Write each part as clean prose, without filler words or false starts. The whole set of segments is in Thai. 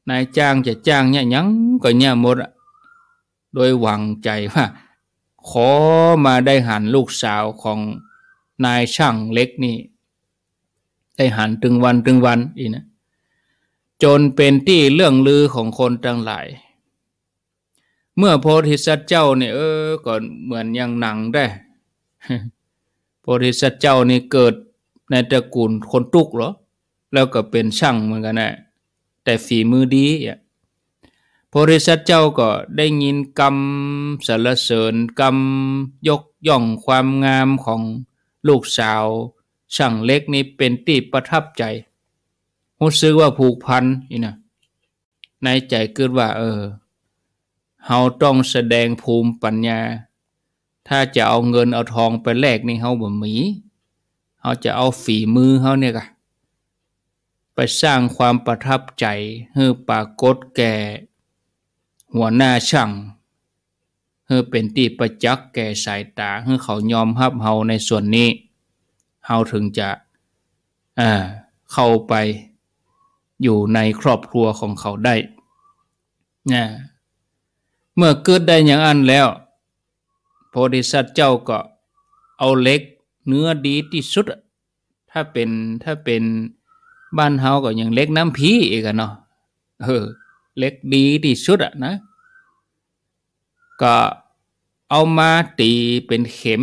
นายจ้างจะจ้างเนี่ยยังก็เนี่ยหมดโดยหวังใจว่าขอมาได้หันลูกสาวของนายช่างเล็กนี่ได้หันตึงวันอีนะจนเป็นที่เรื่องลือของคนทั้งหลายเมื่อโพธิสัตว์เจ้าเนี่ยก็เหมือนอย่างหนังได้ โพธิสัตว์เจ้านี่เกิดในตระกูลคนตุกเหรอแล้วก็เป็นช่างเหมือนกันนะแต่ฝีมือดีโพธิสัตว์เจ้าก็ได้ยินคำสรรเสริญคำยกย่องความงามของลูกสาวช่างเล็กนี้เป็นที่ประทับใจรู้สึกว่าผูกพันนี่นะในใจเกิดว่าเฮาต้องแสดงภูมิปัญญาถ้าจะเอาเงินเอาทองไปแลกนี่เฮาบ่มีเฮาจะเอาฝีมือเฮาเนี่ยก็ไปสร้างความประทับใจให้ปรากฏแก่หัวหน้าช่างให้เป็นที่ประจักษ์แก่สายตาให้เขายอมรับเฮาในส่วนนี้เฮาถึงจะเข้าไปอยู่ในครอบครัวของเขาได้นะเมื่อเกิดได้อย่างอันแล้วโพธิสัตว์เจ้าก็เอาเหล็กเนื้อดีที่สุดถ้าเป็นบ้านเฮาก็อย่างเหล็กน้ำผีอีกเนาะเหล็กดีที่สุดนะก็เอามาตีเป็นเข็ม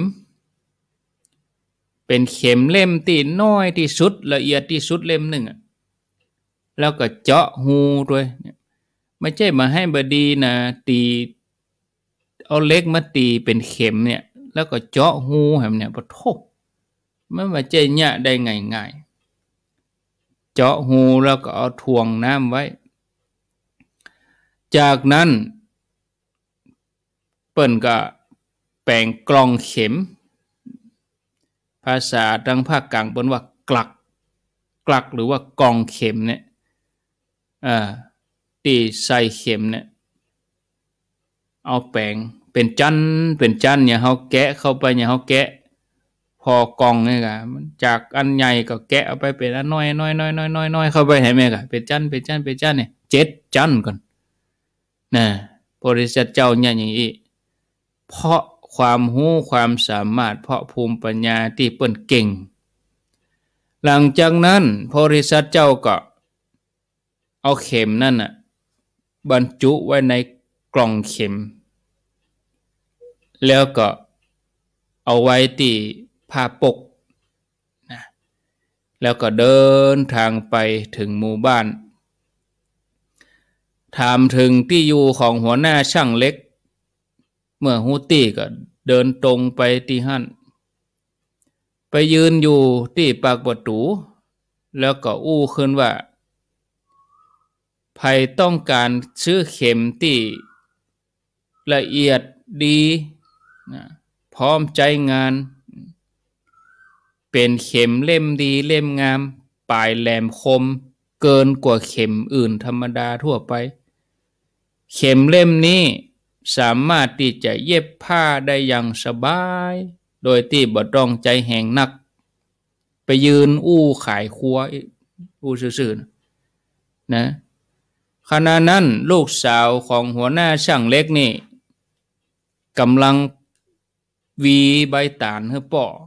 เล่มที่น้อยที่สุดละเอียดที่สุดเล่มหนึ่งแล้วก็เจาะหูด้วยไม่ใช่มาให้บดีนะตีเอาเล็กมาตีเป็นเข็มเนี่ยแล้วก็เจาะหูแหมเนี่ยปะโถไม่มาเจเนี่ยได้ง่ายๆเจาะหูแล้วก็เอาถ่วงน้ำไว้จากนั้นเปิ้นก็แปลงกลองเข็มภาษาทางภาคกลางเปิ้นว่ากลักหรือว่ากองเข็มเนี่ยตีใส่เข็มเนี่ยเอาแปลงเป็นจันเนี่ยเฮาแกะเข้าไปเนี่ยเฮาแกะพอกองนี่ก็จากอันใหญ่ก็แกะเอาไปเป็นอันน้อยเข้าไปให้แม่ก็เป็นจันเนี่ย7จันก่อนนะโพธิสัตว์เจ้าเนี่ยอย่างนี้เพราะความรู้ความสามารถเพราะภูมิปัญญาที่เปิ้นเก่งหลังจากนั้นโพธิสัตว์เจ้าก็เอาเข็มนั่นน่ะบรรจุไว้ในกล่องเข็มแล้วก็เอาไว้ที่ผ้าปกนะแล้วก็เดินทางไปถึงหมู่บ้านถามถึงที่อยู่ของหัวหน้าช่างเล็กเมื่อฮู้ตี้ก็เดินตรงไปที่หั่นไปยืนอยู่ที่ปากประตูแล้วก็อู้ขึ้นว่าใครต้องการซื้อเข็มที่ละเอียดดีนะพร้อมใจงานเป็นเข็มเล่มดีเล่มงามปลายแหลมคมเกินกว่าเข็มอื่นธรรมดาทั่วไปเข็มเล่มนี้สามารถที่จะเย็บผ้าได้อย่างสบายโดยที่บ่ต้องใจแห้งนักไปยืนอู้ขายครัวอู้ซื่อๆนะขณะนั้นลูกสาวของหัวหน้าช่างเล็กนี่กำลังวีใบตาลให้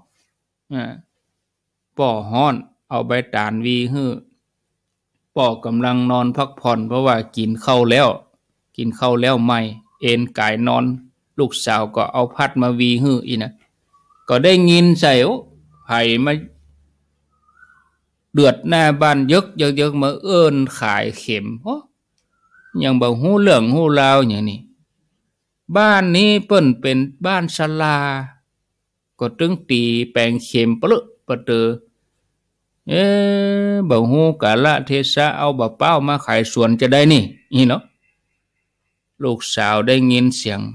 ป่อฮ้อนเอาใบตาลวีให้ป่อกำลังนอนพักผ่อนเพราะว่ากินข้าวแล้วไม่เอนกายนอนลูกสาวก็เอาพัดมาวีให้อีนะก็ได้ยินใส่ไผ่มาเดือดหน้าบ้านเยกมาเอิ้นขายเข็มยังบ่ฮู้เรื่องฮู้ราวอย่างนี้บ้านนี้เปิ้นเป็นบ้านศาลาก็ตึงตีแปลงเข็มปะเตอบ่ฮู้กาลเทศะเอาบ่เป้ามาขายสวนจะได้นี่เนาะลูกสาวได้ยินเสียง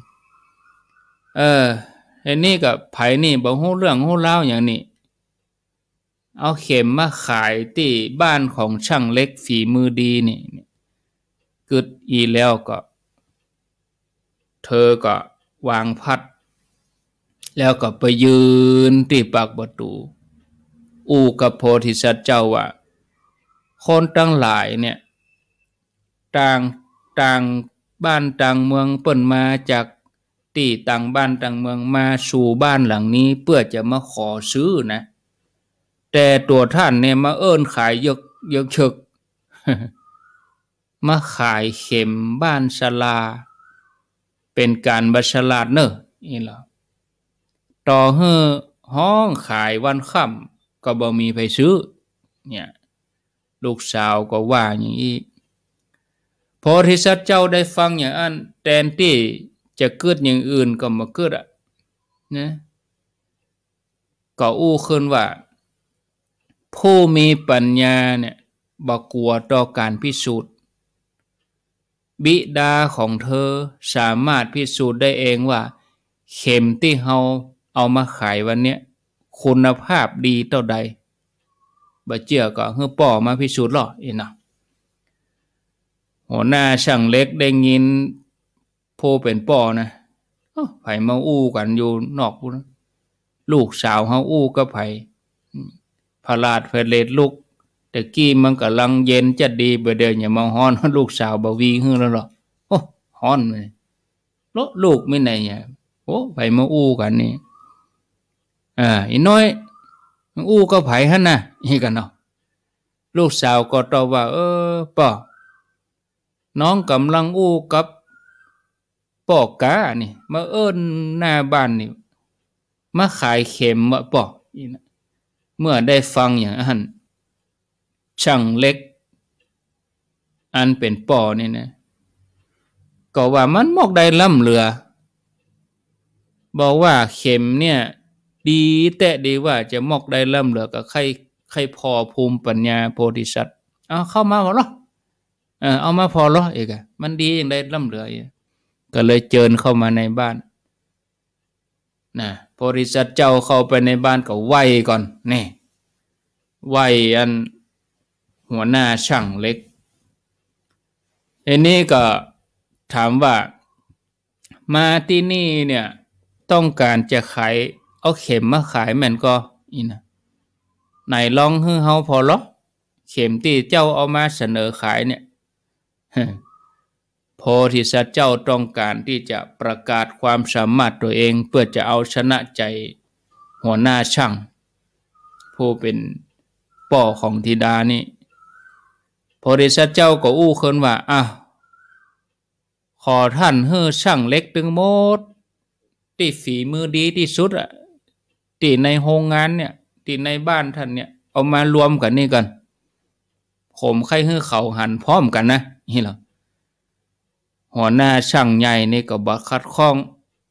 ไอ้นี่ก็ไผนี่บ่ฮู้เรื่องฮู้ราวอย่างนี้เอาเข็มมาขายที่บ้านของช่างเล็กฝีมือดีนี่กึดอีแล้วก็เธอก็วางพัดแล้วก็ไปยืนที่ปากประตูอู้กับโพธิสัตว์เจ้าว่าคนทั้งหลายเนี่ยต่างต่างบ้านต่างเมืองเปิ่นมาจากที่ต่างบ้านต่างเมืองมาสู่บ้านหลังนี้เพื่อจะมาขอซื้อนะแต่ตัวท่านเนี่ยมาเอิ้นขายยกเชก มาขายเข็มบ้านศาลาเป็นการบัชลาดเนอะนี่ล่ะต่อเฮือห้องขายวันค่ำก็บ่มีไปซื้อเนี่ยลูกสาวก็ว่าอย่างนี้พอที่สัตว์เจ้าได้ฟังอย่างอันแทนที่จะเกิดอย่างอื่นก็มาเกิดนะก็อู้ขึ้นว่าผู้มีปัญญาเนี่ยบ่กลัวต่อการพิสูจน์บิดาของเธอสามารถพิสูจน์ได้เองว่าเข็มที่เฮาเอามาขายวันเนี้ยคุณภาพดีเท่าใดบ่เชื่อก็ให้ป่อมาพิสูจน์หรอนะหัวหน้าช่างเล็กได้ยินผู้เป็นป่อนะไผมาอู้กันอยู่นอกพุ่นลูกสาวเฮาอู้กับไผพลาดเพลดลูกแต่กี้มันกำลังเย็นจะดีบ่เดี๋ยวอย่ามาฮ้อนลูกสาวบ่วีฮื้อแล้วหรอโอ้ฮ้อนเลยลูกไม่ไหนเนี่ยโอ้ไผมาอู้กันนี่อีน้อยมันอู้กับไผหั่นน่ะนี่กันเนาะลูกสาวก็ตอบว่าป่อน้องกำลังอู้กับป่อกานี่มาเอิ้นหน้าบ้านนี่มาขายเข็มว่าป่อเมื่อได้ฟังอย่างนั้นช่างเล็กอันเป็นป่อนี่นะก็ว่ามันมอกได้ล่ำเหลือบอกว่าเข็มเนี่ยดีแต่ดีว่าจะมอกได้ล่ำเหลือกับใครพอภูมิปัญญาโพธิสัตว์เอาเข้ามาพอหรอเอามาพอหรอเอกมันดีอย่างได้ล่ำเหลือก็เลยเจิญเข้ามาในบ้านนะโพธิสัตว์เจ้าเข้าไปในบ้านก็ไหว้ก่อนนี่ไหว้อันหัวหน้าช่างเล็กอันนี้ก็ถามว่ามาที่นี่เนี่ยต้องการจะขายเอาเข็มมาขายแม่นก็อีนะไหนลองให้เฮาพอหรอเข็มที่เจ้าเอามาเสนอขายเนี่ยโพธิสัตว์เจ้าต้องการที่จะประกาศความสามารถตัวเองเพื่อจะเอาชนะใจหัวหน้าช่างผู้เป็นป่อของธิดานี่โพธิสัตว์เจ้าก็อู้ขึ้นว่าขอท่านเฮ้อช่างเล็กตึงหมดที่ฝีมือดีที่สุดที่ในโรงงานเนี่ยที่ในบ้านท่านเนี่ยเอามารวมกันนี่กันผมใครเฮ้อเขาหันพร้อมกันนะนี่เหรอหัวหน้าช่างใหญ่นี่ก็บักคัดข้อง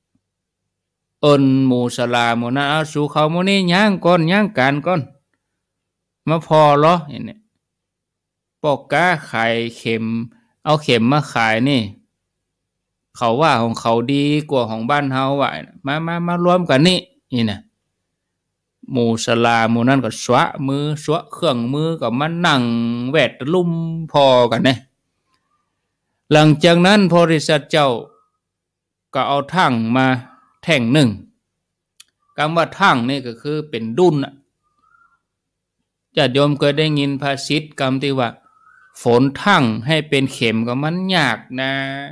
หมู่สลาหมู่นั้นเอาสู่เขาหมู่นี้ย่างก่อนย่างการก่อนมาพอเหรอเนี่ยปอกกาขายเข็มเอาเข็มมาขายนี่เขาว่าของเขาดีกว่าของบ้านเฮาว่ามารวมกันนี่นะหมู่สลาหมู่นั้นก็สวะมือสวะเครื่องมือก็มานั่งแวดลุ่มพอกันเนี่ยหลังจากนั้นโพธิสัตว์เจ้าก็เอาทั่งมาแท่งหนึ่งคำว่าทั่งนี่ก็คือเป็นดุลญาติโยมเคยได้ยินภาษิตคำที่ว่าฝนทั่งให้เป็นเข็มก็มันยากนะ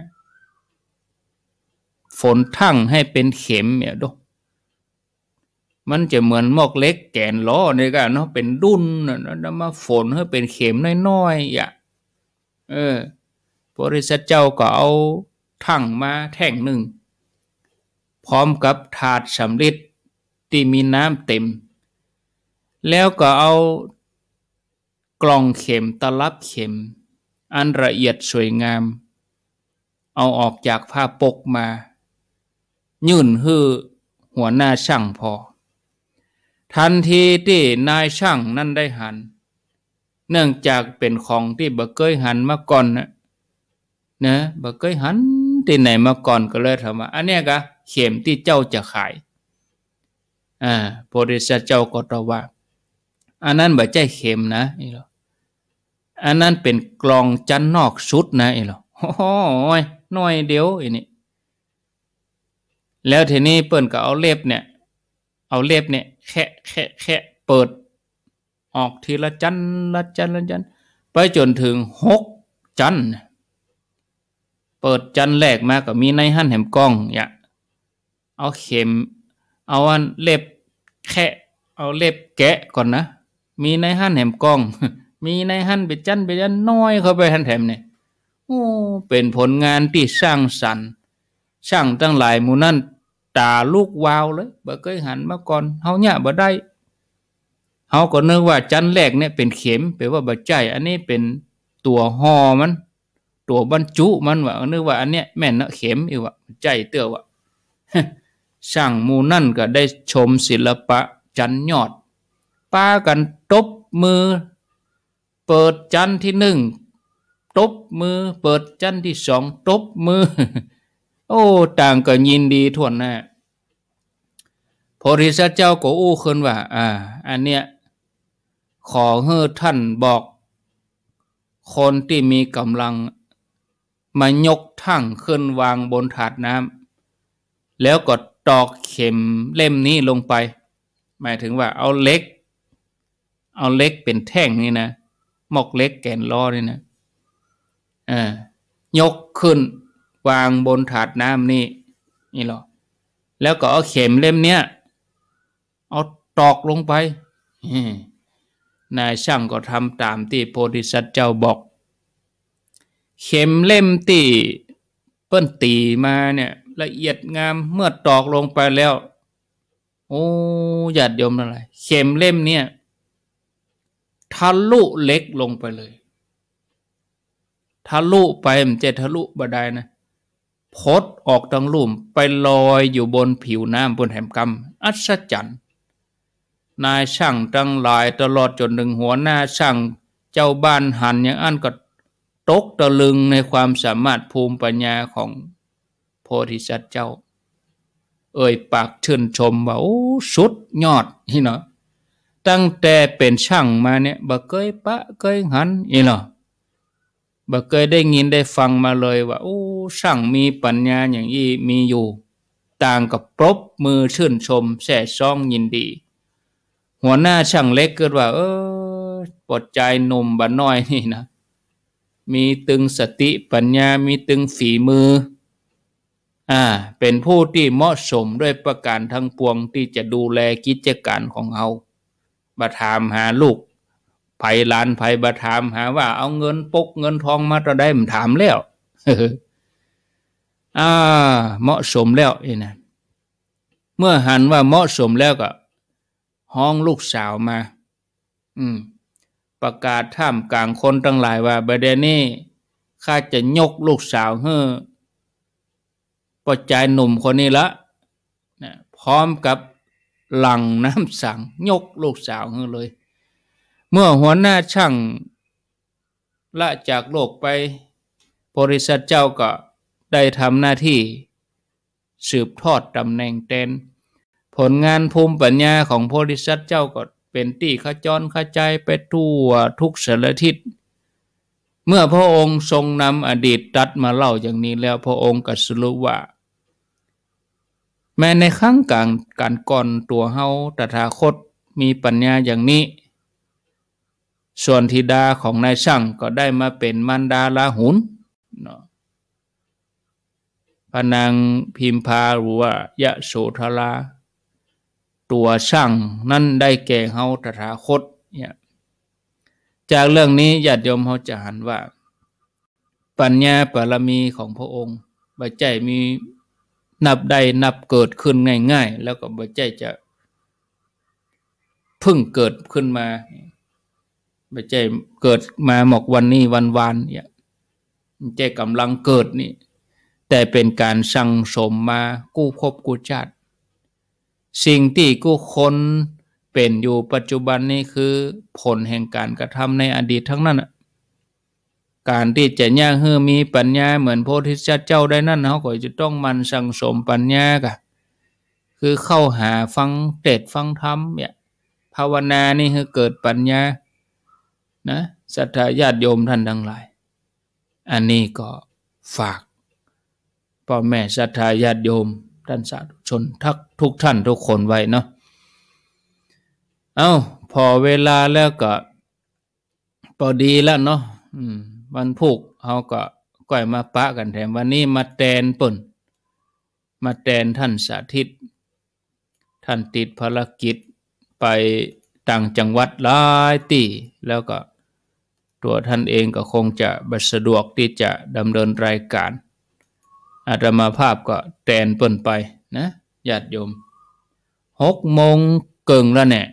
ฝนทั่งให้เป็นเข็มเนี่ยดูมันจะเหมือนมอกเล็กแกนล้อนี่กันเนาะเป็นดุลนะมาฝนให้เป็นเข็มน้อยๆพระริษเจ้าก็เอาทั่งมาแท่งหนึ่งพร้อมกับถาดสำริดที่มีน้ำเต็มแล้วก็เอากล่องเข็มตลับเข็มอันละเอียดสวยงามเอาออกจากผ้าปกมายื่นให้หัวหน้าช่างพอทันทีที่นายช่างนั่นได้หันเนื่องจากเป็นของที่บ่เคยหันมาก่อนนะบ่เคยหันที่ไหนมาก่อนก็เลยถามว่าอันเนี้ยกะเข็มที่เจ้าจะขายโพธิสัตว์เจ้าก็ตอบว่าอันนั้นบ่ใช่เข็มนะนี่หรออันนั้นเป็นกลองจันนอกชุดนะนี่หรอโอ้ยน้อยเดียวอันนี้แล้วทีนี้เปิ้นก็เอาเล็บเนี่ยแค่เปิดออกทีละจันไปจนถึง6 จันปิดจันแรกมาก็มีในหั่นแหมกล้องเนี่ยเอาเข็มเอาอันเล็บแคะเอาเล็บแกะก่อนนะมีในหั่นแหมกล้อง มีในหั่นไปจันน้อยเข้าไปหั่นแถมเนี่ยโอ้เป็นผลงานที่สร้างสรรค์ช่างตั้งหลายหมู่นั้นตาลูกวาวเลยบ่เคยหันมาก่อนเฮาเนี่ยบ่ได้เฮาก็นึกว่าจันแรกเนี่ยเป็นเข็มแปลว่าบ่ใจอันนี้เป็นตัวห่อมันตัวบรรจุมันว่านึกว่าอันเนี้ยแม่นเข็มอีกว่าใจเตื้อว่า ช่างหมู่นั่นก็ได้ชมศิลปะจันยอดป้ากันตบมือเปิดจันที่หนึ่งตบมือเปิดจันที่สองตบมือ โอ้ต่างก็ยินดีทั่วหน้าพอริษัทเจ้าก็อู้ขึ้นว่าอันเนี้ยขอให้ท่านบอกคนที่มีกำลังมายกทั่งขึ้นวางบนถาดน้ำแล้วก็ตอกเข็มเล่มนี้ลงไปหมายถึงว่าเอาเล็กเป็นแท่งนี่นะหมอกเล็กแกนล้อนี่นะยกขึ้นวางบนถาดน้ำนี่หรอแล้วก็เอาเข็มเล่มเนี้ยเอาตอกลงไปนายช่างก็ทำตามที่โพธิสัตว์เจ้าบอกเข็มเล่มที่เปิ้นตีมาเนี่ยละเอียดงามเมื่อตอกลงไปแล้วโอ้ญาติโยมอะไรเข็มเล่มเนี่ยทะลุเล็กลงไปเลยทะลุไปมันจะทะลุบ่ได้นะพดออกทั้งลุ่มไปลอยอยู่บนผิวน้ำบนแหมกำอัศจรรย์นายช่างทั้งหลายตลอดจนถึงหัวหน้าช่างเจ้าบ้านหันอย่างอันก็ตกตะลึงในความสามารถภูมิปัญญาของโพธิสัตว์เจ้าปากชื่นชมว่าโอ้สุดยอดนี่เนาะตั้งแต่เป็นช่างมาเนี่ยบ่เคยปะเคยหันนี่เนาะบ่เคยได้ยินได้ฟังมาเลยว่าโอ้ช่างมีปัญญาอย่างนี้มีอยู่ต่างกับปรบมือชื่นชมแส่ซ่องยินดีหัวหน้าช่างเล็กเกิดว่าปลดใจหนุ่มบ่น้อยนี่นะมีตึงสติปัญญามีตึงฝีมือเป็นผู้ที่เหมาะสมด้วยประการทั้งปวงที่จะดูแลกิจการของเฮาบ่ถามหาลูกไผหลานไผบ่ถามหาว่าเอาเงินปกเงินทองมาตะได้มันถามแล้ว เหมาะสมแล้วนะเมื่อหันว่าเหมาะสมแล้วก็ห้องลูกสาวมาประกาศท่ามกลางคนทั้งหลายว่าบัดเดี๋ยวนี้ข้าจะยกลูกสาวให้ปอใจหนุ่มคนนี้ละนะพร้อมกับหลังน้ำสั่งยกลูกสาวให้เลยเมื่อหัวหน้าช่างละจากโลกไปบริษัทเจ้าก็ได้ทำหน้าที่สืบทอดตำแหน่งแทนผลงานภูมิปัญญาของบริษัทเจ้าก็เป็นที่ขจรกระจายไปทั่วทุกสารทิศเมื่อพระองค์ทรงนำอดีตตัดมาเล่าอย่างนี้แล้วพระองค์ก็สรุปว่าแม้ในครั้งการก่อนตัวเฮาตถาคตมีปัญญาอย่างนี้ส่วนธิดาของนายช่างก็ได้มาเป็นมารดาลาหุนพระนางพิมพาหรือว่ายโสธราตัวช่างนั้นได้แก่เฮาตถาคตเนี่ยจากเรื่องนี้ญาติโยมเฮาจะหันว่าปัญญาบารมีของพระองค์บ่ใจมีนับได้นับเกิดขึ้นง่ายๆแล้วก็บ่ใจจะเพิ่งเกิดขึ้นมาบ่ใจเกิดมาหมกวันนี้วันวานเนี่ยใจกำลังเกิดนี่แต่เป็นการสั่งสมมากู้ภพกู้ชาติสิ่งที่กู้คนเป็นอยู่ปัจจุบันนี้คือผลแห่งการกระทำในอดีตทั้งนั้นการที่จะย่างให้มีปัญญาเหมือนโพธิสัตว์เจ้าได้นั่นเขาก็จะต้องมันสั่งสมปัญญากะคือเข้าหาฟังเทศน์ฟังธรรมเนี่ยภาวนานี่คือเกิดปัญญานะศรัทธาญาติโยมท่านทั้งหลายอันนี้ก็ฝากพ่อแม่ศรัทธาญาติโยมท่านสาธุชนทุกท่านทุกคนไว้เนาะพอเวลาแล้วก็พอดีแล้วเนาะวันพุธเขาก็ก้อยมาปะกันแถมวันนี้มาแตนป่นมาแตนท่านสาธิตท่านติดภารกิจไปต่างจังหวัดหลายที่แล้วก็ตัวท่านเองก็คงจะบัสะดวกที่จะดำเนินรายการอาตมาภาพก็แตนป่นไปนะญาติโยม6 โมงเกิงแล้วเนี่ย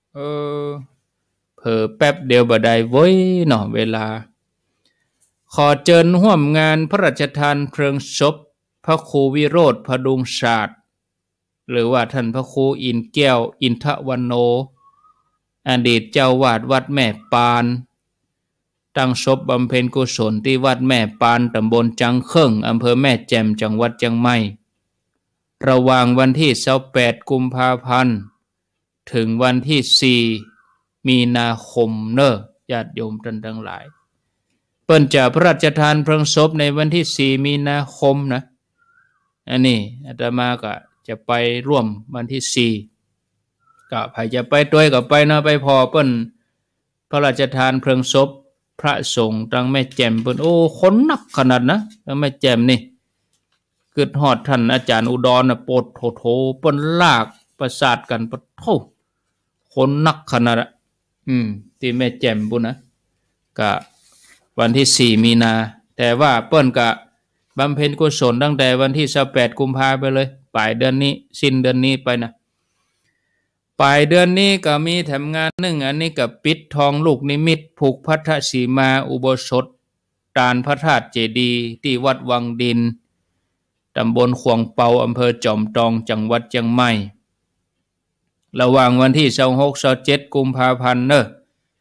เผลอแป๊บเดียวบ่ได้เว้ยเนาะเวลาขอเชิญร่วมงานพระราชทานเพลิงศพพระครูวิโรธพดุงศาสตร์หรือว่าท่านพระครูอินแก้วอินทวันโนอดีตเจ้าวาดวัดแม่ปานตั้งศพบำเพ็ญกุศลที่วัดแม่ปานตำบลจังเครื่องอำเภอแม่แจ่มจังหวัดเชียงใหม่ระหว่างวันที่28 กุมภาพันธ์ถึงวันที่4 มีนาคมเนอะญาติโยมท่านทั้งหลายเปิ้นจะพระราชทานเพลิงศพในวันที่4 มีนาคมนะอันนี้อาตมาก็จะไปร่วมวันที่4ก็ใครจะไปด้วยก็ไปนะไปพอเปิ้นพระราชทานเพลิงศพพระสงฆ์ตั้งแม่แจ่มเปิ้นโอ้คนนักขนาดนะตั้งแม่แจ่มนี่เกิดฮอดท่านอาจารย์อุดรน่ะโปดโถเปิ้นลากประสาทกันปะโถคนนักขนาดที่แม่แจ่มบุญนะก็วันที่4 มีนาแต่ว่าเปิ้นก็บำเพ็ญกุศลตั้งแต่วันที่28 กุมภาพันธ์ไปเลยปลายเดือนนี้สิ้นเดือนนี้ไปนะปลายเดือนนี้ก็มีแถมงานหนึ่งอันนี้ก็ปิดทองลูกนิมิตผูกพัทธสีมาอุโบสถตานพระธาตุเจดีย์ที่วัดวังดินตำบลขวงเปาอำเภอจอมทองจังหวัดเชียงใหม่ระหว่างวันที่26-27 กุมภาพันธ์เนอะ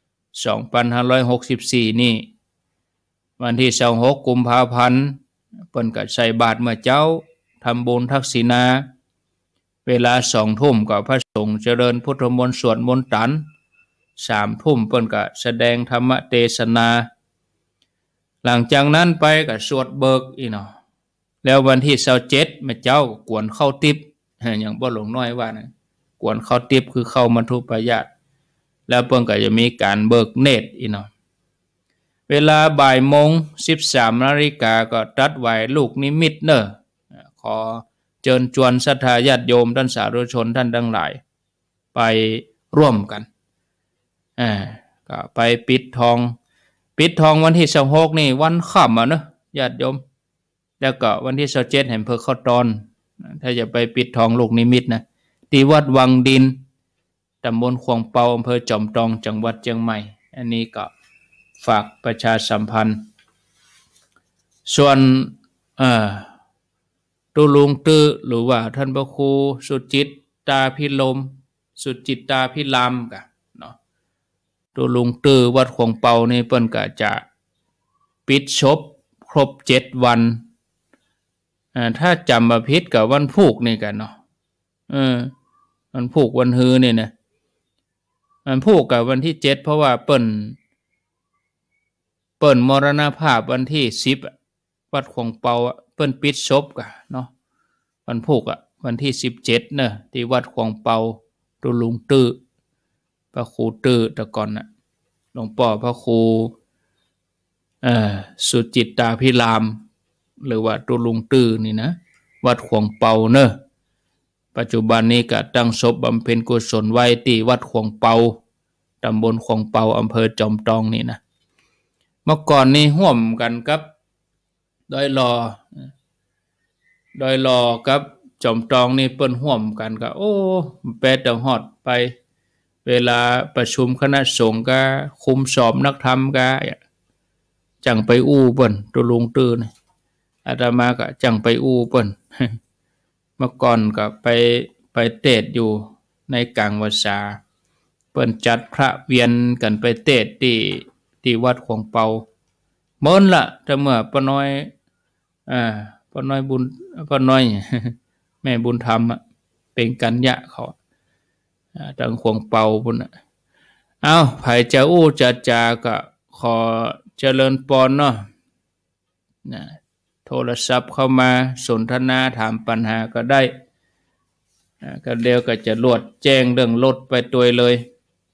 2564นี่วันที่26 กุมภาพันธ์เปิ้นก็ใส่บาตรเมื่อเจ้าทำบุญทักษิณาเวลา20 ทุ่มก็พระสงฆ์เจริญพุทธมนต์สวดมนต์ตัน3 ทุ่มเปิ้นก็แสดงธรรมเทศนาหลังจากนั้นไปก็สวดเบิกอีเนาะแล้ววันที่27แม่เจ้าก็กวนเข้าติบอย่างบ่หลวงน้อยว่านะกวนเข้าติบคือเข้ามัทุปายาตแล้วเปิ้นก็จะมีการเบิกเนตรอีเนาะเวลาบ่ายโมง13 นาฬิกาก็ตัดไหวลูกนิมิตเนอะขอเชิญชวนศรัทธาญาติโยมท่านสาธุชนท่านทั้งหลายไปร่วมกันก็ไปปิดทองวันที่26นี่วันค่ำเนอะญาติโยมแล้วก็วันที่27แห่งเพื่อเข้าตอนถ้าจะไปปิดทองลูกนิมิตนะที่วัดวังดินตำบลขวงเปาอำเภอจอมทองจังหวัดเชียงใหม่อันนี้ก็ฝากประชาสัมพันธ์ส่วนตุลุงตื้อหรือว่าท่านพระครูสุจิตตาพิลมสุจิตตาพิลามกะเนาะตุลุงตื้อวัดขวงเปานี่เปิ้นก็จะปิดศพครบ7 วันถ้าจำบ่ผิดกับวันผูกนี่กันเนาะวันผูกวันฮือนี่นะวันผูกกับวันที่7เพราะว่าเปิ้นมรณภาพวันที่10วัดขวงเปาเปิ้นปิดศพกะเนาะวันผูกวันที่17เนอะที่วัดขวงเปาตุลุงตื้อพระครูตื้อแต่ก่อนน่ะหลวงพ่อพระครูสุจิตตาพิรามหรือว่าตุลุงตื้อนี่นะวัดขวงเปาเนอะปัจจุบันนี้ก็ตั้งศพบำเพ็ญกุศลไว้ที่วัดขวงเปาตำบลขวงเปาอำเภอจอมทองนี่นะเมื่อก่อนนี้ร่วมกันกับดอยลอกับจอมทองนี่เปิ้นร่วมกันก็โอ้แปดฮอดไปเวลาประชุมคณะสงฆ์ก็คุมสอบนักธรรมก็จังไปอู้เปิ้นตุลุงตื้อนี่อาตมาก็จังไปอู้เปิ้นเมื่อก่อนก็ไปเทศอยู่ในกลางวาสาเปิ้นจัดพระเวียนกันไปเทศที่วัดขวงเปาเมินละแต่เมื่อป้าน้อยบุญป้าน้อย แม่บุญธรรมเป็นกัญญะเขาทางขวงเปาพุ่นเอาไผจะอู้จะจาก็ขอเจริญปอนเนาะโทรศัพท์เข้ามาสนทนาถามปัญหาก็ได้ก็เดี๋ยวก็จะรวดแจ้งเรื่องรถไปตัวเลย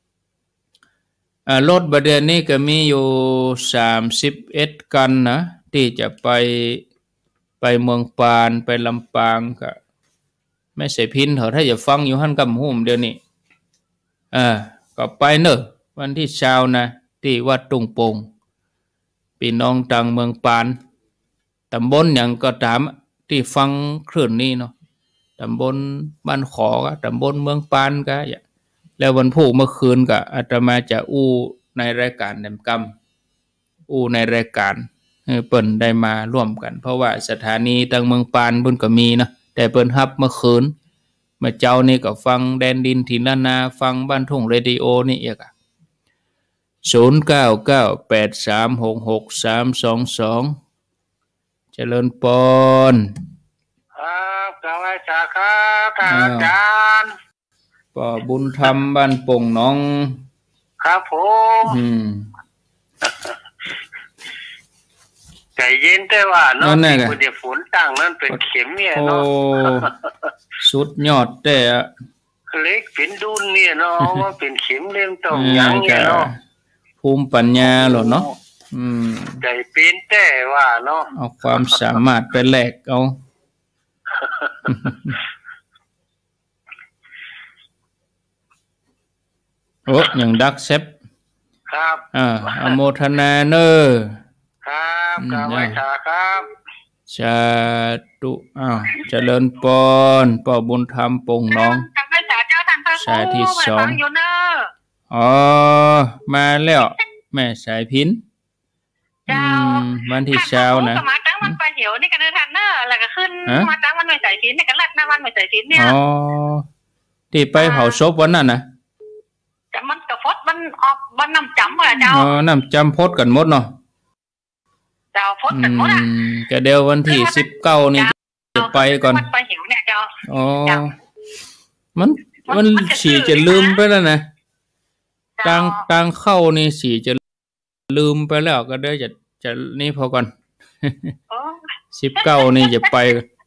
รถบัดเดือนนี้ก็มีอยู่31 กันนะที่จะไปเมืองปานไปลำปางก็แม่เสพินเขาถ้าจะฟังอยู่หั่นกำหุ่มเดี๋ยวนี้ก็ไปเนอะวันที่เช้านะที่วัดตุงโป่งพี่น้องต่างเมืองปานตำบลอย่างก็ตามที่ฟังคลื่นนี้เนาะตำบลบ้านขอก็ตำบลเมืองปานก็แล้ววันพุธเมื่อคืนก็อาตมาจะอู้ในรายการแหนมกำอู้ในรายการเปิ้นได้มาร่วมกันเพราะว่าสถานีต่างเมืองปานเปิ้นก็มีเนาะแต่เปิ้นฮับเมื่อคืนเมื่อเจ้านี่ก็ฟังแดนดินถิ่นล้านนาฟังบ้านทุ่งเรดิโอนี่อีก0998366322เจริญปนครับกล่าวจ้าครับอาจารย์ป่อบุญธรรมบ้านป่งน้องครับผมใจเย็นแต่ว่าเนาะที่เดี๋ยวฝนตั้งนั่นเป็นเข็มเนี่ยเนาะสุดยอดแต่เล็กเป็นดุนเนี่ยเนาะว่าเป็นเข็มเล่มต้องยังเนี่ยเนาะภูมิปัญญาหรอเนาะใจเป็นแต่ว่าเนาะเอาความสามารถไปแลกเอาโอ้ยังดักเซฟครับอโมทนาเนอครับกล่าวครับสาธุเจริญปนป่อบุญธรรมป่งน้องสายที่2มาแล้วแม่สายพินวันที่เช้านะมาตั้งวันไปเหี่ยวนี่กันทันเนอแล้วก็ขึ้นมาตั้งวันไม่สายพินนี่กันลัดหน้าวันไม่สายพินเนี่ยที่ไปเผาศพวันนั้นนะแต่มันกระฟดมันออกมันน้ำจำอ่ะเจ้าน้ำจำพดกันหมดเนาะเจ้าพดกันหมดก็เดี๋ยววันที่19นี่จะไปก่อนไปเหี่ยวเนี่ยเจ้ามันสีจะลืมไปแล้วนะตังเข้านี่สีจะลืมไปแล้วก็เดี๋ยวจะนี่พอก่อน19นี่จะไป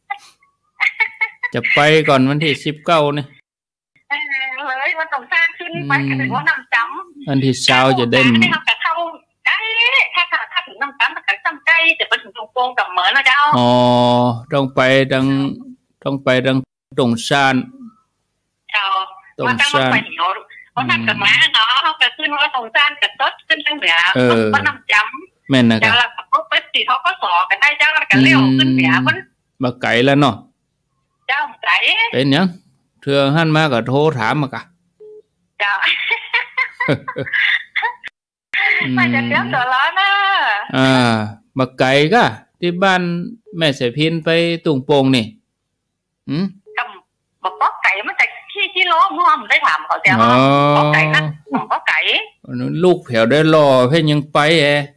ก่อนวันที่19นี่เลยวันต้องสร้างขึ้นไปกันถึงว่าน้ำจำวันที่เช้าจะได้เข้าใกล้ถ้าถึงน้ำจำมันก็จำใกล้จะไปถึงตรงโป่งกับเหมือนนะเจ้าต้องไปดังตรงชานตรงชานเพราะนั่นกับม้าเนาะเขาก็ขึ้นว่าตรงชานกับต้นขึ้นตั้งเหนือมันน้ำจำแม่นนะครับเจ้าละกับพวกเป็ดสีเขาก็สอกันได้เจ้าละกันเลี้ยวขึ้นเหนือมันมาไกลแล้วเนาะเจ้าไกลเป็นยังเธอหันมาก็โทรถามมากะเจ้าไม่จะเลี้ยวตัวร้อนนะมาไกลก็ที่บ้านแม่เสพินไปตุงโป่งนี่บอกป๊อกไก่มันจะขี้ล้อมั่วมันได้ถามเขาแต่ว่าป๊อกไก่นั่นป๊อกไก่ลูกแผวได้รอเพ่ยังไป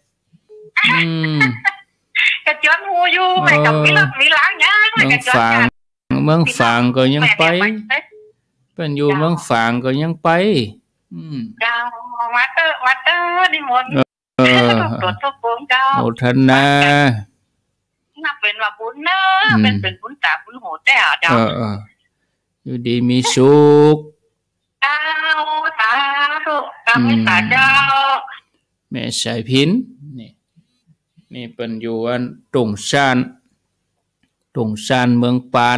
กระจอนหูอยู่ไม่กับมีล้างยังไม่กระจอนเมืองฝางก็ยังไปเป็นอยู่เมืองฝางก็ยังไปเจ้าวัดเตอร์นิมนต์ตรวจทุกคนเจ้าโอทนานับเป็นว่าบุญเนอะเป็นบุญตาบุญโหแต่เจ้าอยู่ดีมีสุขเจ้าสาธุกรรมสาเจ้าแม่สายพินนี่เป็นอยู่อันตรงชานเมืองปาน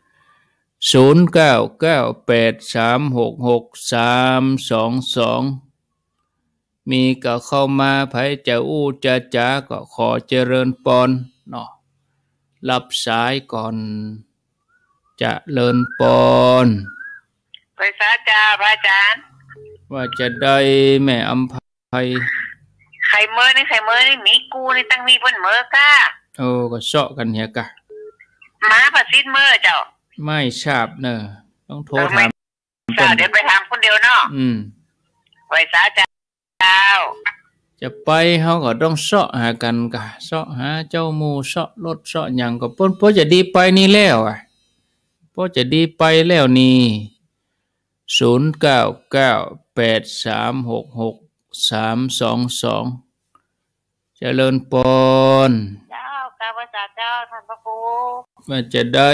0998366322มีก็เข้ามาไผจะอู้จะจาก็ขอเจริญปนเนาะรับสายก่อนจะเลินปนไปสาจ้าพระอาจารย์ว่าจะได้แม่อำไพไข่เมื่อนี่มีกูนี่ตั้งมีเพิ่นเมื่อก้าก็เซาะกันเฮียกะมาประสิทธิ์เมื่อเจ้าไม่ทราบเนอะต้องโทรถามเดี๋ยวไปถามคนเดียวเนาะไปสาจ้าจะไปเขาก็ต้องเสาะหากันกะเสาะหาเจ้าหมูเสาะรถเสาะอย่างก็เพิ่นจะดีไปนี่แล้วพอจะดีไปแล้วนี่0998366322เจริญปนเจ้าข้าพเจ้าเจ้าท่านพระครูว่าจะได้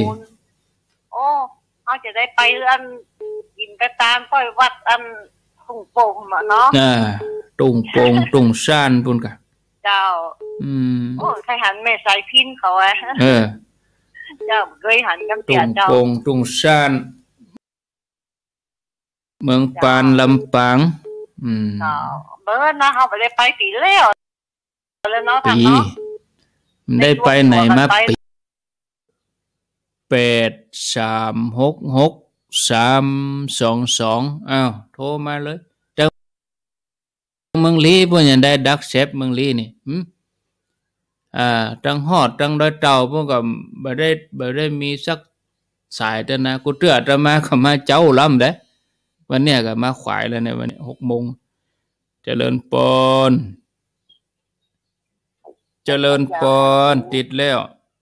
เขาจะได้ไปอันกินกระตามก้อยวัดอันตุงโป่งเนาะตุงโป่งตุงซ่านปุ่นกะเจ้าโอ้ใครหันแม่สายพินเขาอะเจ้าเคยหันกันเตียเจ้าตุงโป่งตุงซานเมืองปานลำปางเบิร์ดนะเขาไปได้ไปปีแล้วเนาะปีได้ไปไหนมาปี8366 322อ้าวโทรมาเลยจังเมืองลีพวกยังได้ดักเซฟเมืองลีนี่จังฮอดจังดอยเต่าพวกก็บ่ได้มีสักสายแต่นะกูเตือจะมาเข้ามาเจ้าล้ำเด้วันเนี้ยก็มาขวายแล้วเนี่ยวันนี้6 โมงเจริญปนติดแล้ว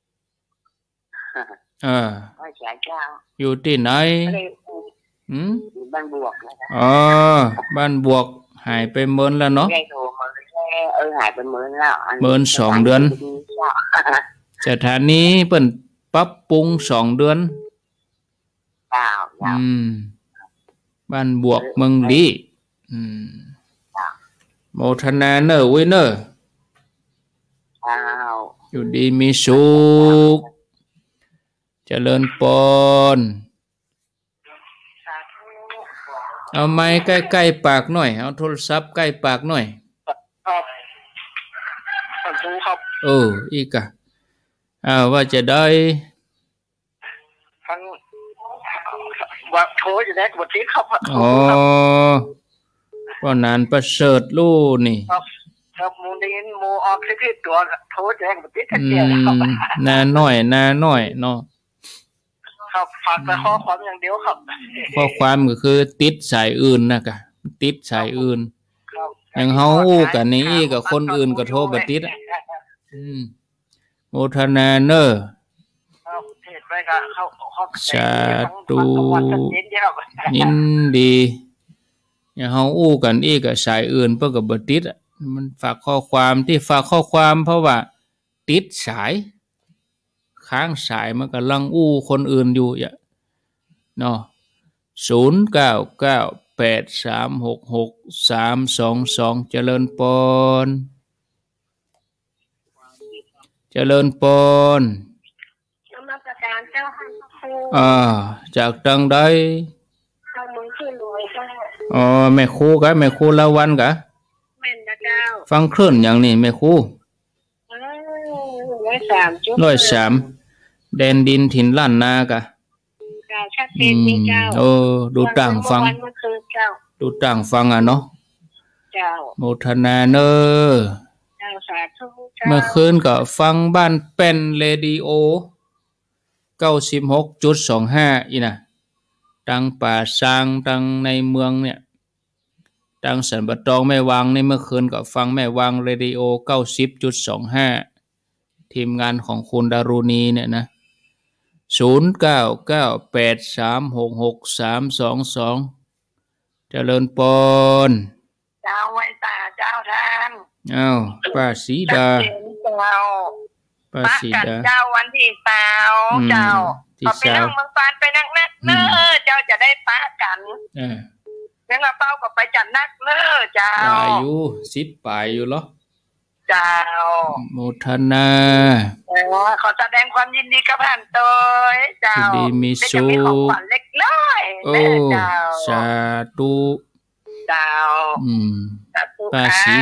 อยู่ที่ไหนบ้านบวกบ้านบวกหายไปเมินแล้วเนาะหายไปเมินแล้วเมิน2 เดือนสถานีเปิ้นปรับปรุง2 เดือนบ้านบวกเมืองลีโมทนาเนอร์เว้ยเนอร์อยู่ดีมีสุขเจริญปนเอาไม้ใกล้ๆปากหน่อยเอาโทรศัพท์ใกล้ปากหน่อยครับอีกอะว่าจะได้ทั้งว่าโทรอยู่ในบทที่ครับก็นานประเสริฐลู่นี่ครับมูได้ยินมูออกที่ตัวโทรแจ้งบทที่ทันทีครับนาหน่อยเนาะครับฝากแต่ข้อความอย่างเดียวครับข้อความก็คือติดสายอื่นนะกะติดสายอื่นอย่างเฮากันนี้กับคนอื่นก็โทรบ่ติดโมทนาเนอร์สาธุยินดีอย่างเฮากันอีกกับสายอื่นเพิ่นก็บ่ติดมันฝากข้อความที่ฝากข้อความเพราะว่าติดสายค้างสายมันกำลังคนอื่นอยู่เนาะ0998366322เจริญปนจากตังใดแม่ครูกะแม่ครูละวันกะฟังคลื่นอย่างนี้แม่ครู103แดนดินถิ่นล้านนากะชัดเจนมีเจ้าดูต่างฟังเนาะโมทนาเนอเมื่อคืนก็ฟังบ้านเป็นเรดิโอ 96.25 อีน่ะตังป่าซางตังในเมืองเนี่ยตังสันปะตองแม่วางในเมื่อคืนก็ฟังแม่วางเรดิโอ 90.25 ทีมงานของคุณดารุณีเนี่ยนะ0998366322เจริญปนเจ้าไว้ตาเจ้าทานป้าสีดาป้าสีดาเจ้าวันที่เจ้าก็ไปนั่งเมืองปานไปนั่งนักเนอเจ้าจะได้ป้ากันงั้นเราเป้าก็ไปจัดนักเนอเจ้าอายุ10 ปลายอยู่เหรอเจ้าโมทนาขอแสดงความยินดีกับท่านโตยเจ้าดีมีสุขเล็กน้อยเจ้าสาธุเจ้าป้าสี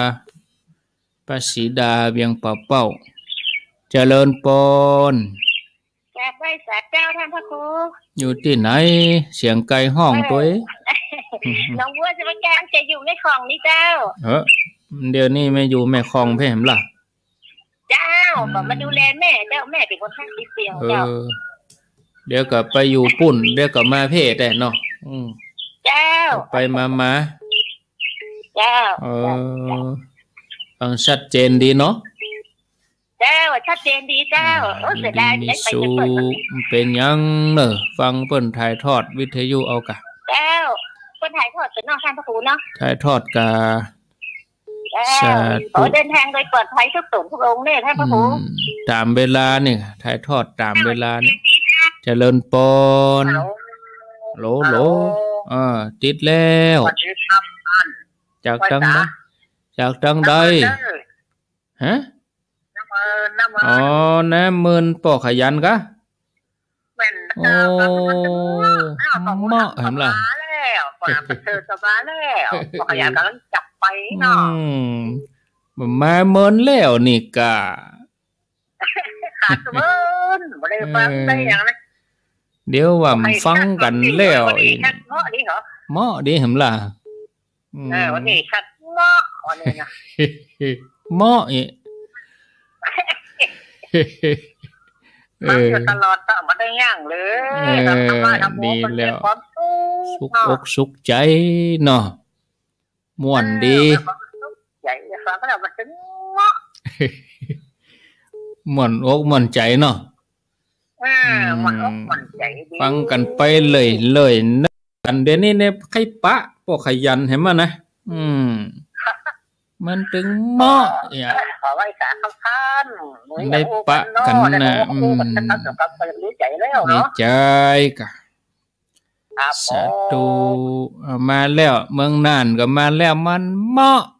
ดาเวียงเป่าเจริญปนแกไว้สาเจ้าท่านพระครูอยู่ที่ไหนเสียงไก่ห้องตัวน้องบัวจะมาแกงจะอยู่ในคลองนี่เจ้าเดี๋ยวนี้ไม่อยู่แม่คลองเพ่มล่ะเจ้าบอกมาดูแลแม่เจ้าแม่เป็นคนข้างติดเตียงเจ้าเดี๋ยวก็ไปอยู่ปุ่นเดี๋ยวก็มาเพ่แต่เนาะเจ้าไปมาเจ้าฟังชัดเจนดีเนาะเจ้าชัดเจนดีเจ้าเสียดายไม่ไปจะเปิดเป็นยังเนอะฟังเปิ้นถ่ายทอดวิทยุเอากะเจ้าเปิ้นถ่ายทอดเป็นนอกท่านพระครูเนาะถ่ายทอดกะขอเดินทางโดยปลอดภัยทุกตุ่มทุกองค์เนี่ยท่านพระครูตามเวลาเนี่ยถ่ายทอดตามเวลาเนี่ยเจริญปนโหลติดแล้วจากตังใดฮะน้ำอ๋อน้ำมืนปอขยันกะโอ้เหมาะเห็นล่ะแล้วปอเธอสบายแล้วปอขยันกำลังจับไปเนาะมาเมินแล้วนี่กะขาดเมินบ่ได้ฟังได้อย่างนั้นเดี๋ยวว่าฟังกันแล้วเหมาะดีเหรอเหมาะดีเห็นล่ะวันนี้ชัดเหมาะวันนี้นะเหมาะอีมันอยู่ตลอดต่อมาได้ย่างเลยดีแล้วสุกอกสุกใจเนาะม่วนดีใจฟังแล้วมันถึงเหมาะม่วนอกม่วนใจเนาะม่วนอกม่วนใจดีฟังกันไปเลยกันเดี๋ยวนี้เนี่ยใครปะพวกขยันเห็นมั้ยนะมันถึงเหมาะเนี่ยขอไว้สาคำได้ปะกันนะดีใจกะสาธุมาแล้วเมืองน่านก็มาแล้วมันเหมาะ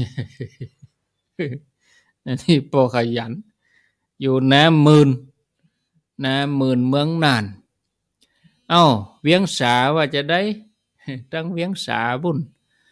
นี่พวกขยันอยู่น้ำมื่นเมืองน่านเอ้าเวียงสาว่าจะได้ตั้งเวียงสาบุญ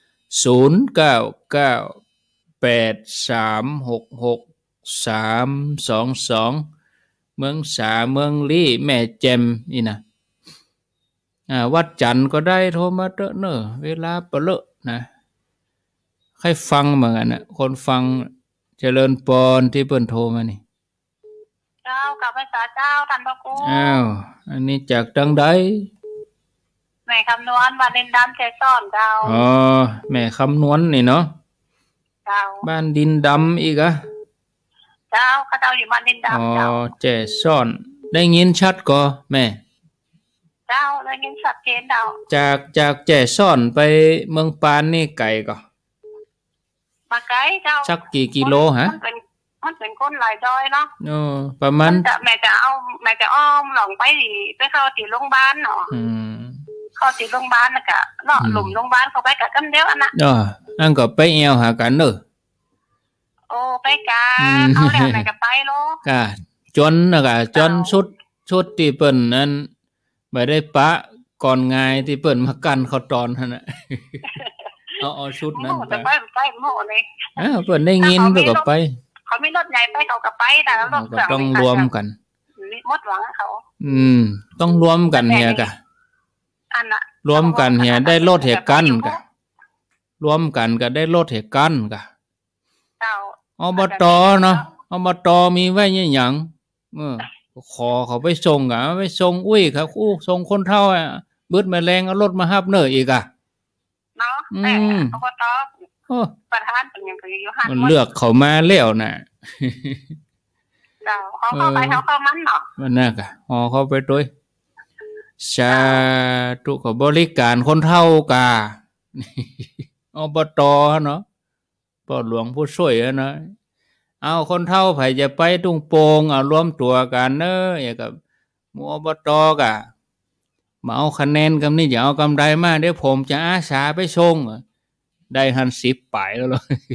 0998366322เมืองสาเมืองลี่แม่แจ่มนี่นะวัดจันทร์ก็ได้โทรมาเตอะเนอะเวลาเปลอะนะใครฟังเหมือนกันนะคนฟังเจริญปอนที่เปิ้นโทรมานี่เจ้ากลับไปสาเจ้าท่านพระครูอันนี้จากดังใดแม่คำนวณบ้านดินดำใจซ่อนเจ้าแม่คำนวณนี่เนาะเจ้าบ้านดินดำอีกอะเจ้าเขาเจ้าอยู่บ้านดินดำเจ้าใจซ่อนได้ยินชัดก็แม่เจ้าได้ยินชัดเจนเจ้าจากใจซ่อนไปเมืองปานนี่ไกลก็มาไกลเจ้าสักกี่กิโลฮะมันเป็นคนหลายดอยเนาะประมาณแม่จะอ้อมหลงไปเข้าที่โรงพยาบาลเนาะเข้าที่โรงพยาบาลน่ะกะเนาะหลุมโรงพยาบาลเขาไปกะกำเดียวอันน่ะอันก็ไปแอวหากันเด้อโอ้ไปกะเอาแล้วไหนก็ไปโลกะจนน่ะกะจนชุดที่เปิ้นนั้นบ่ได้ปะก่อนงายที่เปิ้นมากันเขาตอนนั่นน่ะเอาชุดนั้นไปโม่เลยเปิ้นได้ยินเพิ่นก็ไปเขาไม่รถใหญ่ไปเขาก็ไปแต่รถต้องรวมกันหมดหวังเขาต้องรวมกันเฮียกะอันน่ะรวมกันเฮียได้รถเหตุกันกะรวมกันก็ได้รถเหตุกันกะเจ้าอบตเนาะอบตมีไว้หยังขอเขาไปส่งกะไปส่งอุ้ยครับส่งคนเฒ่าบึดแมลงเอารถมาฮับเน้ออีกอะเนาะอบตประธานเป็นยังคืออยู่หั่นมันเลือกเขามาแล้วน่ะเจ้าเขาเข้าไปเขาเข้ามันเนาะมันน่ะกะเข้าไปด้วยสาธุขอบริการคนเฒ่ากะอบตเนาะพ่อหลวงผู้ช่วยนะเอาคนเฒ่าไผจะไปตุ้งโป่งรวมตัวกันเด้ออย่างกับหมู่อบตกะมาเอาคะแนนกำนี้อย่าเอากำไรมาเดี๋ยวผมจะอาสาไปส่งได้หัน10ป่ายแล้ว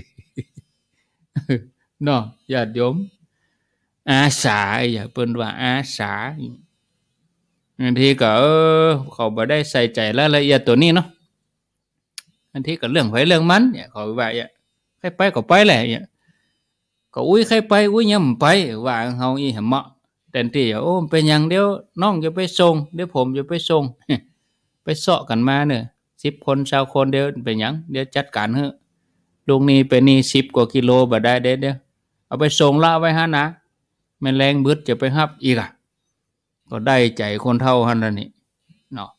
เนาะญาติโยมอาสาอย่าเปิ้นว่าอาสาบางทีก็เขาบ่ได้ใส่ใจรายละเอียดตัวนี้เนาะบางทีก็เรื่องไผเรื่องมันเนี่ยเขาว่าใครไปก็ไปแหละเนี่ยก็อุ้ยใครไปอุ้ยยังบ่ไปว่าเฮาอีเหมาะแต่ที่โอ้เป็นหยังเดี๋ยวน้องจะไปส่งเดี๋ยวผมจะไปส่งไปเซาะกันมาเด้อ10คน20คนเดี๋ยวเป็นหยังเดี๋ยวจัดการเฮ้อลุงนี้เป็นนี่10กว่ากิโลบ่ได้เด้อเอาไปส่งละไว้หานะแม่แรงบึดจะไปฮับอีกก็ได้ใจคนเฒ่าหั่นน่ะนี่เนาะ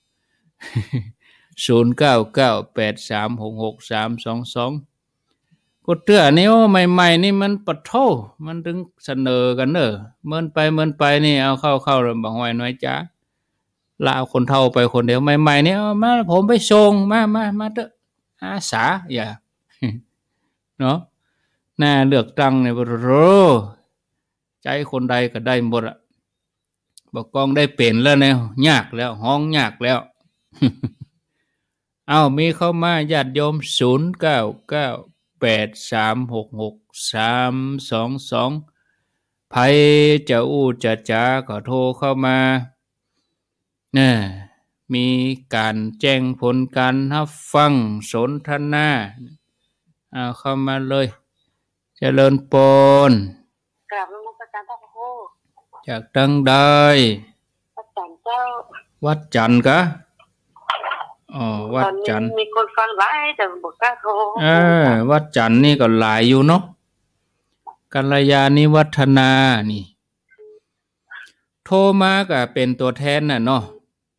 0998366322ก็เตื้อนี่โอ้ใหม่ๆนี่มันปะโถมันถึงเสนอกันเด้อเมินไปนี่เอาเข้าแล้วบ่ห้อยน้อยจ้าลาคนเฒ่าไปคนเดียวใหม่ๆนี่มาผมไปส่งมาเถอะอาสาอย่าเนาะหน้าเลือกตั้งนี่บ่ใจคนใดก็ได้หมดอ่ะบ่กองได้เป็นแล้วแนวยากแล้วห้องยากแล้วมีเข้ามาญาติโยม0998366322 ไผจะอู้จะจ้าก็โทรเข้ามาเนี่ยมีการแจ้งผลการรับฟังสนทนาเข้ามาเลยเจริญปนกราบนมัสการพระครูจากดังใดวัดจันทร์เจ้าวัดจันทร์กะวัดจันทร์มีคนฟังหลายแต่บ่กล้าโทรวัดจันทร์นี่ก็หลายอยู่เนาะกัลยาณิวัฒนานี่โทรมาก็เป็นตัวแทนน่ะเนาะ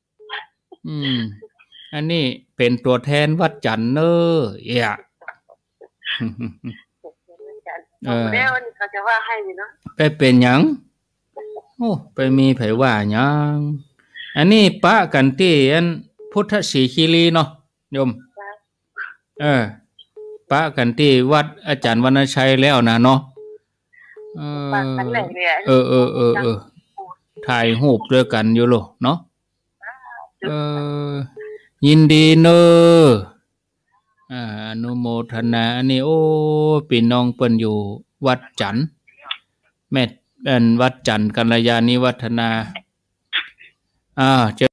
อันนี้เป็นตัวแทนวัดจันทร์เนอะแล้วนี่เขาจะว่าให้เนาะไปเป็นหยังโอ้ไปมีไผว่าหยังอันนี้ปะกันที่อันพุทธศรีคีรีเนาะโยมปะกันที่วัดอาจารย์วรรณชัยแล้วนะเนาะถ่ายรูปด้วยกันอยู่โลเนาะยินดีเนออนุโมทนาอันนี้โอ้พี่น้องเปิ้นอยู่วัดจันทร์แม่วัดจันทร์กัลยาณิวัฒนา